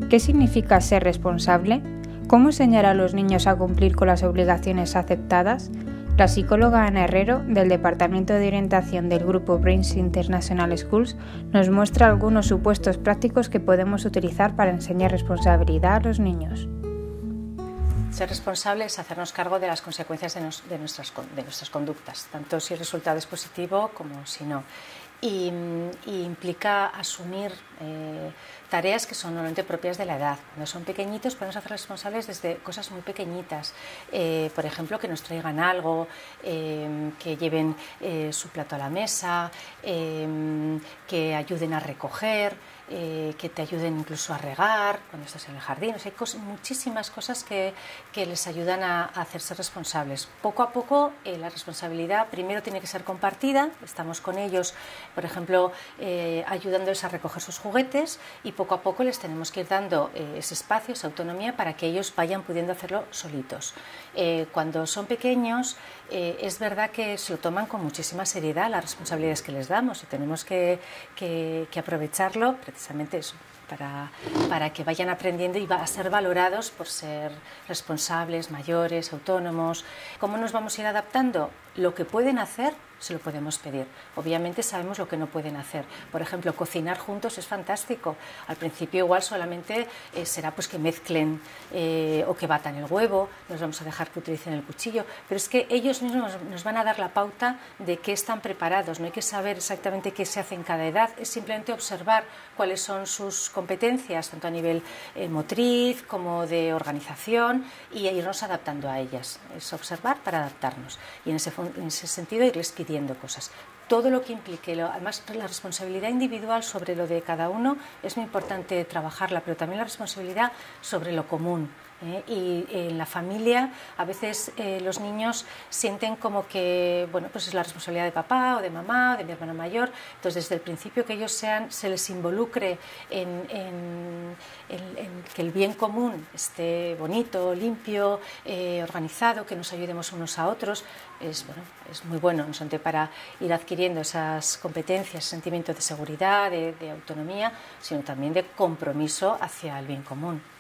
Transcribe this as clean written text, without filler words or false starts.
¿Qué significa ser responsable? ¿Cómo enseñar a los niños a cumplir con las obligaciones aceptadas? La psicóloga Ana Herrero, del Departamento de Orientación del grupo Brains International Schools, nos muestra algunos supuestos prácticos que podemos utilizar para enseñar responsabilidad a los niños. Ser responsable es hacernos cargo de las consecuencias de nuestras conductas, tanto si el resultado es positivo como si no. Y implica asumir tareas que son normalmente propias de la edad. Cuando son pequeñitos podemos hacer responsables desde cosas muy pequeñitas, por ejemplo, que nos traigan algo, que lleven su plato a la mesa, que ayuden a recoger, que te ayuden incluso a regar cuando estás en el jardín. O sea, hay muchísimas cosas que les ayudan a hacerse responsables. Poco a poco la responsabilidad primero tiene que ser compartida, estamos con ellos, por ejemplo, ayudándoles a recoger sus juguetes, y poco a poco les tenemos que ir dando ese espacio, esa autonomía para que ellos vayan pudiendo hacerlo solitos. Cuando son pequeños es verdad que se lo toman con muchísima seriedad las responsabilidades que les damos, y tenemos que aprovecharlo precisamente eso, para que vayan aprendiendo y a ser valorados por ser responsables, mayores, autónomos. ¿Cómo nos vamos a ir adaptando? Lo que pueden hacer se lo podemos pedir. Obviamente sabemos lo que no pueden hacer. Por ejemplo, cocinar juntos es fantástico. Al principio igual solamente será pues que mezclen o que batan el huevo, nos vamos a dejar que utilicen el cuchillo, pero es que ellos mismos nos van a dar la pauta de qué están preparados. No hay que saber exactamente qué se hace en cada edad, es simplemente observar cuáles son sus competencias, tanto a nivel motriz como de organización, y irnos adaptando a ellas. Es observar para adaptarnos, y en ese sentido irles pidiendo cosas. Todo lo que implique, además la responsabilidad individual sobre lo de cada uno es muy importante trabajarla, pero también la responsabilidad sobre lo común. Y en la familia a veces los niños sienten como que bueno, pues es la responsabilidad de papá o de mamá o de mi hermano mayor. Entonces desde el principio que ellos se les involucre en que el bien común esté bonito, limpio, organizado, que nos ayudemos unos a otros, es muy bueno, no solamente para ir adquiriendo esas competencias, sentimientos de seguridad, de autonomía, sino también de compromiso hacia el bien común.